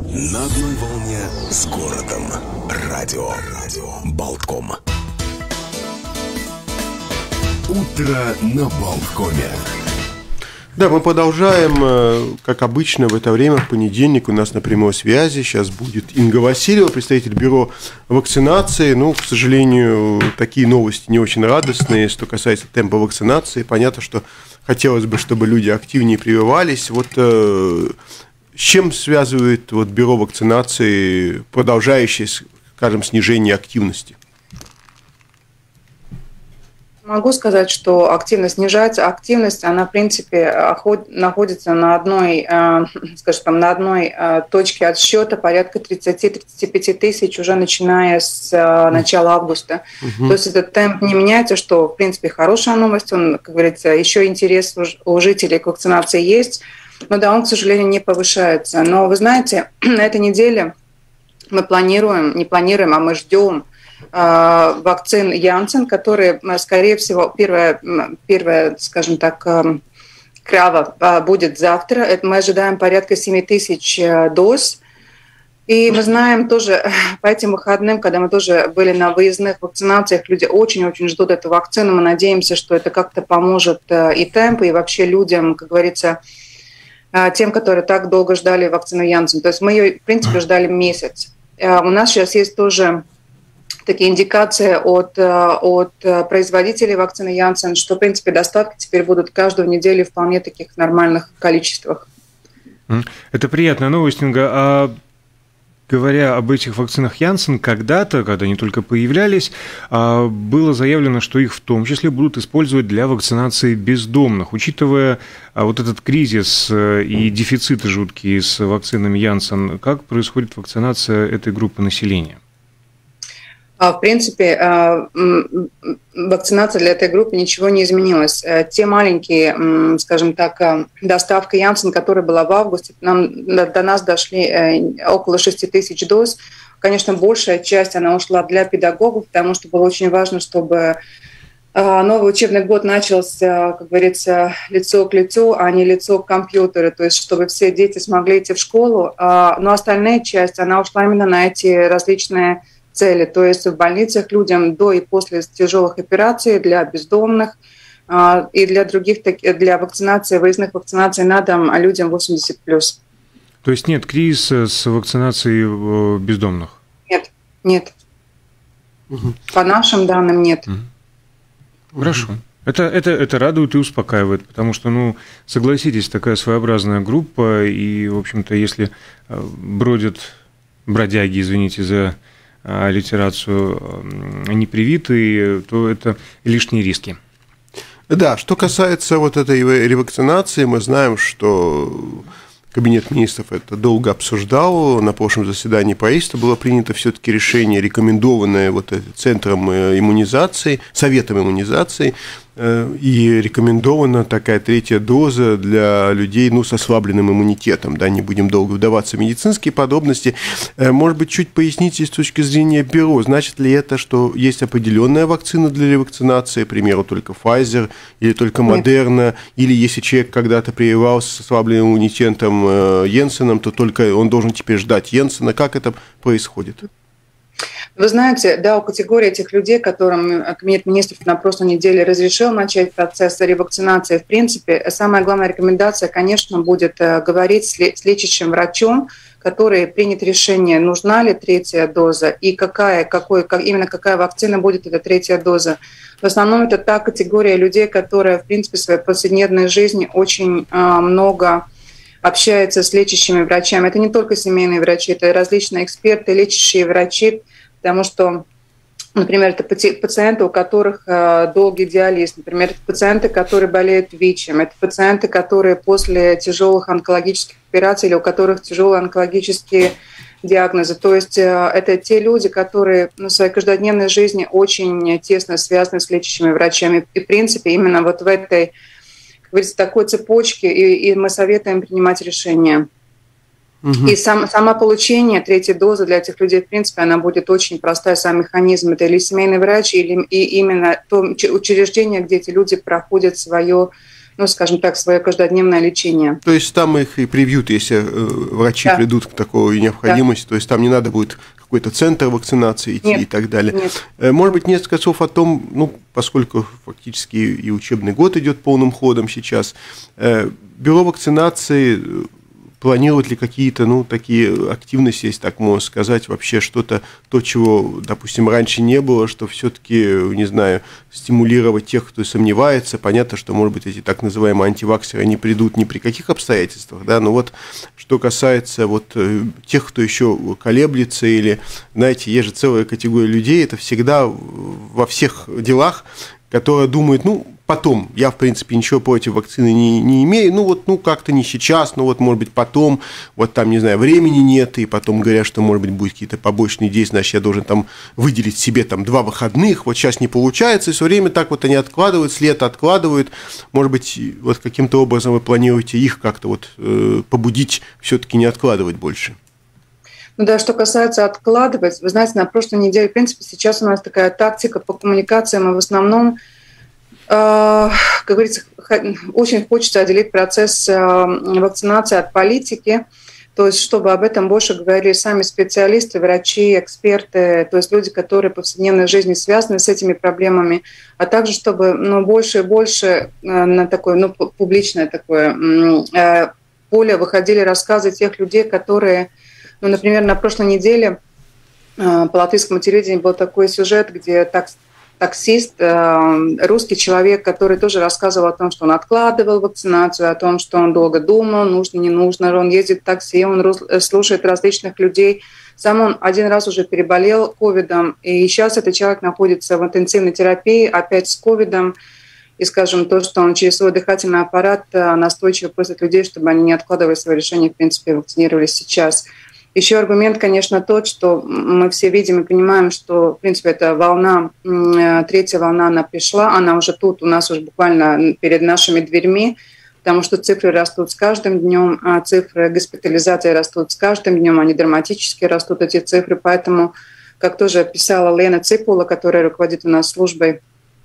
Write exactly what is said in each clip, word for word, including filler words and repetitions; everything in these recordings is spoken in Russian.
На одной волне с городом. Радио. Радио. Болтком. Утро на Болткоме. Да, мы продолжаем, как обычно, в это время, в понедельник, у нас на прямой связи сейчас будет Инга Васильева, представитель бюро вакцинации. Ну, к сожалению, такие новости не очень радостные, что касается темпа вакцинации. Понятно, что хотелось бы, чтобы люди активнее прививались. Вот э, с чем связывает вот, бюро вакцинации продолжающее, скажем, снижение активности? Могу сказать, что активность снижается. Активность, она, в принципе, находится на одной, скажем, там, на одной точке отсчета, порядка тридцать-тридцать пять тысяч, уже начиная с начала августа. Угу. То есть этот темп не меняется, что, в принципе, хорошая новость. Он, как говорится, еще интерес у жителей к вакцинации есть, но да, он, к сожалению, не повышается. Но вы знаете, на этой неделе мы планируем, не планируем, а мы ждем вакцин Janssen, которые, скорее всего, первая, первая, скажем так, крава будет завтра. Это мы ожидаем порядка семь тысяч доз. И мы знаем тоже по этим выходным, когда мы тоже были на выездных вакцинациях, люди очень-очень ждут эту вакцину. Мы надеемся, что это как-то поможет и темпу, и вообще людям, как говорится, тем, которые так долго ждали вакцину Janssen. То есть мы ее, в принципе, ждали месяц. У нас сейчас есть тоже такие индикации от, от производителей вакцины Janssen, что, в принципе, доставки теперь будут каждую неделю в вполне таких нормальных количествах. Это приятная новость, Инга. А говоря об этих вакцинах Janssen, когда-то, когда они только появлялись, было заявлено, что их в том числе будут использовать для вакцинации бездомных. Учитывая вот этот кризис и дефициты жуткие с вакцинами Janssen, как происходит вакцинация этой группы населения? В принципе, вакцинация для этой группы ничего не изменилась. Те маленькие, скажем так, доставка Janssen, которая была в августе, нам, до нас дошли около шесть тысяч доз. Конечно, большая часть она ушла для педагогов, потому что было очень важно, чтобы новый учебный год начался, как говорится, лицо к лицу, а не лицо к компьютеру, то есть чтобы все дети смогли идти в школу. Но остальная часть, она ушла именно на эти различные цели, то есть в больницах людям до и после тяжелых операций, для бездомных э, и для других, для вакцинации, выездных вакцинаций на дом людям восемьдесят плюс. То есть нет кризиса с вакцинацией бездомных? Нет, нет. Угу. По нашим данным нет. Угу. Хорошо. Это, это, это радует и успокаивает, потому что, ну, согласитесь, такая своеобразная группа, и, в общем-то, если бродят бродяги, извините за аллитерацию, непривитые, то это лишние риски. Да, что касается вот этой ревакцинации, мы знаем, что Кабинет министров это долго обсуждал. На прошлом заседании правительства было принято все-таки решение, рекомендованное вот Центром иммунизации, Советом иммунизации, и рекомендована такая третья доза для людей, ну, с ослабленным иммунитетом. Да, не будем долго вдаваться в медицинские подробности. Может быть, чуть поясните с точки зрения бюро, значит ли это, что есть определенная вакцина для ревакцинации, к примеру, только Pfizer или только Moderna, или если человек когда-то прививался с ослабленным иммунитетом Йенсеном, то только он должен теперь ждать Йенсена. Как это происходит? Вы знаете, да, у категории этих людей, которым Кабинет министров на прошлой неделе разрешил начать процесс ревакцинации, в принципе, самая главная рекомендация, конечно, будет говорить с лечащим врачом, который примет решение, нужна ли третья доза и какая, какой, как, именно какая вакцина будет эта третья доза. В основном это та категория людей, которая, в принципе, в своей повседневной жизни очень э, много общается с лечащими врачами. Это не только семейные врачи, это различные эксперты, лечащие врачи, потому что, например, это пациенты, у которых э, долгий диализ, например, это пациенты, которые болеют ВИЧем, это пациенты, которые после тяжелых онкологических операций или у которых тяжелые онкологические диагнозы. То есть э, это те люди, которые ну, в своей каждодневной жизни очень тесно связаны с лечащими врачами. И, в принципе, именно вот в этой, как говорится, такой цепочке и, и мы советуем принимать решения. Угу. И сам, само получение третьей дозы для этих людей, в принципе, она будет очень простая, сам механизм. Это или семейный врач, или и именно то учреждение, где эти люди проходят свое ну, скажем так, свое каждодневное лечение. То есть там их и привьют, если врачи да. придут к такой необходимости, да. то есть там не надо будет какой-то центр вакцинации идти Нет. и так далее. Нет. Может быть, несколько слов о том, ну, поскольку фактически и учебный год идет полным ходом сейчас, бюро вакцинации планирует ли какие-то, ну, такие активности, если так можно сказать, вообще что-то, то, чего, допустим, раньше не было, что все-таки, не знаю, стимулировать тех, кто сомневается. Понятно, что, может быть, эти так называемые антиваксеры не придут ни при каких обстоятельствах, да, но вот что касается вот тех, кто еще колеблется или, знаете, есть же целая категория людей, это всегда во всех делах, которые думают, ну, потом, я, в принципе, ничего против вакцины не, не имею, ну, вот, ну, как-то не сейчас, ну, вот, может быть, потом, вот там, не знаю, времени нет, и потом говорят, что, может быть, будут какие-то побочные действия, значит, я должен там выделить себе там два выходных, вот сейчас не получается, и все время так вот они откладывают, с лета откладывают, может быть, вот каким-то образом вы планируете их как-то вот э, побудить все-таки не откладывать больше? Ну да, что касается откладывать, вы знаете, на прошлой неделе, в принципе, сейчас у нас такая тактика по коммуникациям, и в основном, э, как говорится, очень хочется отделить процесс э, вакцинации от политики, то есть чтобы об этом больше говорили сами специалисты, врачи, эксперты, то есть люди, которые в повседневной жизни связаны с этими проблемами, а также чтобы ну, больше и больше э, на такое ну, публичное такое э, поле выходили рассказы тех людей, которые... Ну, например, на прошлой неделе э, по латвийскому телевидению был такой сюжет, где такс, таксист, э, русский человек, который тоже рассказывал о том, что он откладывал вакцинацию, о том, что он долго думал, нужно, не нужно, он ездит в такси, он рус- слушает различных людей. Сам он один раз уже переболел ковидом, и сейчас этот человек находится в интенсивной терапии, опять с ковидом. И, скажем, то, что он через свой дыхательный аппарат настойчиво просит людей, чтобы они не откладывали свое решение, в принципе, вакцинировались сейчас. Еще аргумент, конечно, тот, что мы все видим и понимаем, что, в принципе, эта волна, третья волна, она пришла, она уже тут, у нас уже буквально перед нашими дверьми, потому что цифры растут с каждым днем, а цифры госпитализации растут с каждым днем, они драматически растут, эти цифры. Поэтому, как тоже писала Лена Ципула, которая руководит у нас службой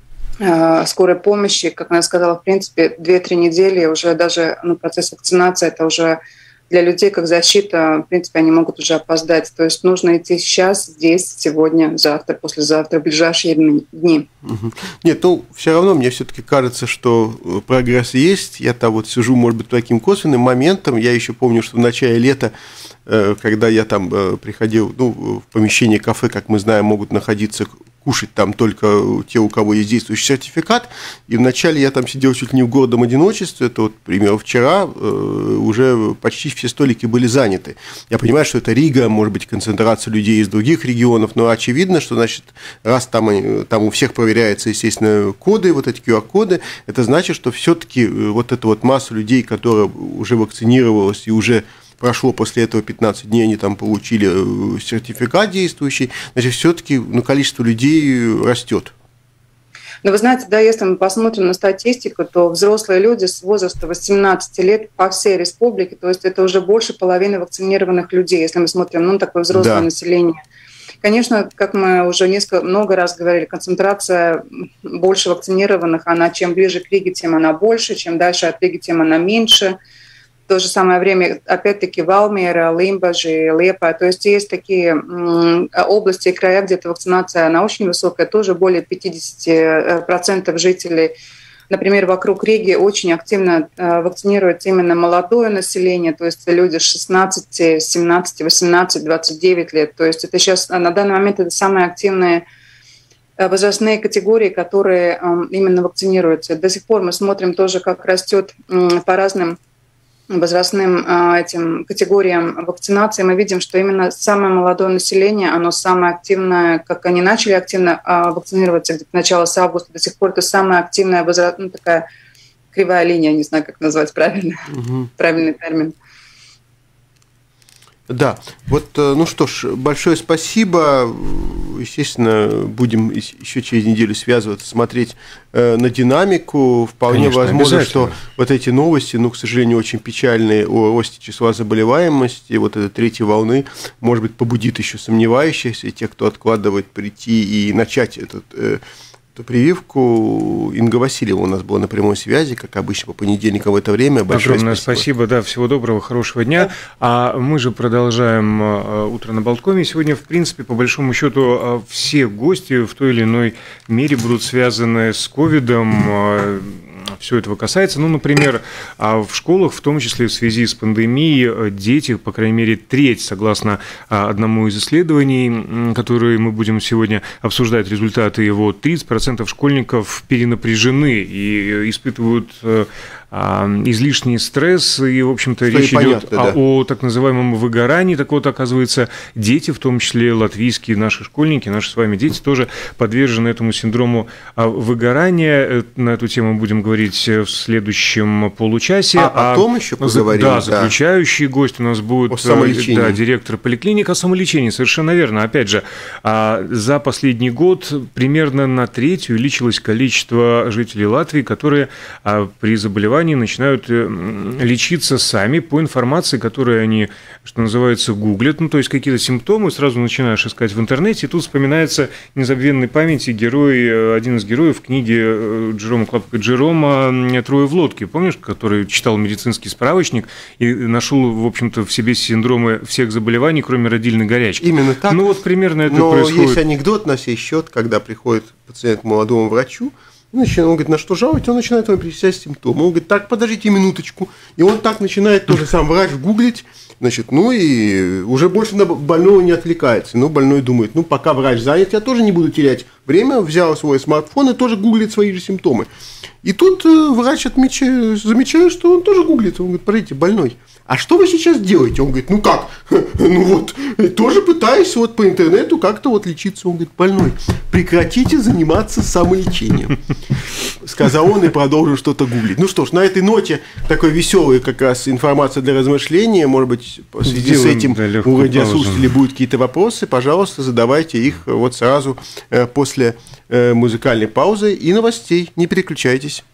э, скорой помощи, как она сказала, в принципе, две-три недели уже даже ну, процесс вакцинации, это уже для людей как защита, в принципе, они могут уже опоздать. То есть нужно идти сейчас, здесь, сегодня, завтра, послезавтра, в ближайшие дни. Нет, ну, все равно мне все-таки кажется, что прогресс есть. Я там вот сижу, может быть, таким косвенным моментом. Я еще помню, что в начале лета, когда я там приходил, ну, в помещении кафе, как мы знаем, могут находиться, кушать там только те, у кого есть действующий сертификат. И вначале я там сидел чуть ли не в гордом одиночестве. Это вот, например, вчера э, уже почти все столики были заняты. Я понимаю, что это Рига, может быть, концентрация людей из других регионов, но очевидно, что, значит, раз там, там у всех проверяются, естественно, коды, вот эти ку ар-коды, это значит, что все-таки вот эта вот масса людей, которая уже вакцинировалась и уже прошло после этого пятнадцать дней, они там получили сертификат действующий, значит, все-таки ну, количество людей растет. Но вы знаете, да, если мы посмотрим на статистику, то взрослые люди с возраста восемнадцати лет по всей республике, то есть это уже больше половины вакцинированных людей, если мы смотрим ну, такое взрослое да. население. Конечно, как мы уже несколько, много раз говорили, концентрация больше вакцинированных, она чем ближе к Риге, тем она больше, чем дальше от Риги, тем она меньше. В то же самое время, опять-таки, Валмера, Лимбажи, Лепа. То есть есть такие м, области и края, где эта вакцинация, она очень высокая, тоже более пятьдесят процентов жителей. Например, вокруг Риги очень активно э, вакцинируется именно молодое население, то есть люди с шестнадцати, семнадцати, восемнадцати, двадцати девяти лет. То есть это сейчас, на данный момент, это самые активные возрастные категории, которые э, именно вакцинируются. До сих пор мы смотрим тоже, как растет э, по разным возрастным э, этим категориям вакцинации, мы видим, что именно самое молодое население, оно самое активное, как они начали активно э, вакцинироваться где-то начало с августа, до сих пор это самая активная возраст, ну, такая кривая линия, не знаю, как назвать правильно, угу. правильный термин. Да, вот, ну что ж, большое спасибо. Естественно, будем еще через неделю связываться, смотреть э, на динамику. Вполне Конечно, возможно, что вот эти новости, ну, к сожалению, очень печальные о росте числа заболеваемости, вот этой третьей волны, может быть, побудит еще сомневающихся, тех, кто откладывает прийти и начать этот, э, эту прививку. Инга Васильева у нас была на прямой связи, как обычно, по понедельникам в это время. Большое Огромное спасибо. спасибо, да, всего доброго, хорошего дня. А мы же продолжаем «Утро на Болткоме». Сегодня, в принципе, по большому счету, все гости в той или иной мере будут связаны с ковидом. Все этого касается. Ну, например, в школах, в том числе в связи с пандемией, дети, по крайней мере, треть, согласно одному из исследований, которые мы будем сегодня обсуждать, результаты его, тридцать процентов школьников перенапряжены и испытывают излишний стресс, и, в общем-то, что речь понятно, идет да. о, о так называемом выгорании. Так вот, оказывается, дети, в том числе латвийские наши школьники, наши с вами дети, тоже подвержены этому синдрому выгорания. На эту тему будем говорить в следующем получасе. А потом еще поговорим. Да, заключающий да. гость у нас будет да, директор поликлиник о самолечении, совершенно верно. Опять же, за последний год примерно на треть увеличилось количество жителей Латвии, которые при заболевании начинают лечиться сами по информации, которую они, что называется, гуглят, ну, то есть какие-то симптомы, сразу начинаешь искать в интернете, и тут вспоминается незабвенной памяти герой, один из героев книги Джерома Клапка Джерома «Трое в лодке», помнишь, который читал медицинский справочник и нашел, в общем-то, в себе синдромы всех заболеваний, кроме родильной горячки. Именно так. Ну, вот примерно это Но происходит. Но есть анекдот на сей счет, когда приходит пациент к молодому врачу, он говорит, на что жаловать, он начинает ему перечислять симптомы. Он говорит, так, подождите минуточку. И он так начинает тоже сам врач гуглить, значит, ну и уже больше на больного не отвлекается. Ну, больной думает, ну, пока врач занят, я тоже не буду терять время, взял свой смартфон и тоже гуглит свои же симптомы. И тут врач отмечает, замечает, что он тоже гуглит. Он говорит, подождите, больной, а что вы сейчас делаете? Он говорит, ну как? Ну вот, тоже пытаюсь вот по интернету как-то вот лечиться. Он говорит, больной, прекратите заниматься самолечением. Сказал он и продолжил что-то гуглить. Ну что ж, на этой ноте такой веселой как раз информация для размышления. Может быть, в связи Сделаем, с этим да, у радиослушателей будут какие-то вопросы. Пожалуйста, задавайте их вот сразу после музыкальной паузы и новостей. Не переключайтесь.